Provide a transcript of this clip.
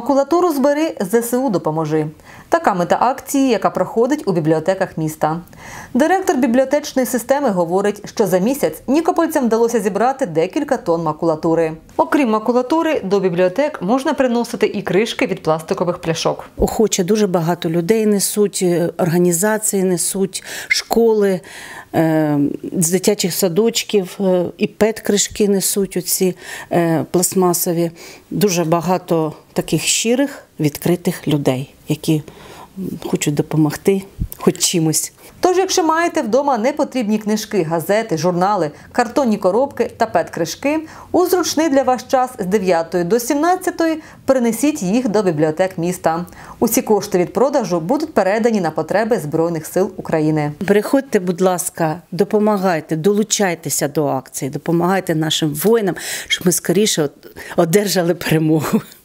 Макулатуру збери, ЗСУ допоможи. Така мета акції, яка проходить у бібліотеках міста. Директор бібліотечної системи говорить, що за місяць нікопольцям вдалося зібрати декілька тонн макулатури. Окрім макулатури, до бібліотек можна приносити і кришки від пластикових пляшок. Охоче дуже багато людей несуть, організації несуть, школи, з дитячих садочків, і пет-кришки несуть оці пластмасові. Дуже багато таких щирих, відкритих людей, які хочуть допомогти хоч чимось. Тож, якщо маєте вдома непотрібні книжки, газети, журнали, картонні коробки та пет-кришки, у зручний для вас час з 9 до 17 перенесіть їх до бібліотек міста. Усі кошти від продажу будуть передані на потреби Збройних сил України. Приходьте, будь ласка, допомагайте, долучайтеся до акції, допомагайте нашим воїнам, щоб ми скоріше одержали перемогу.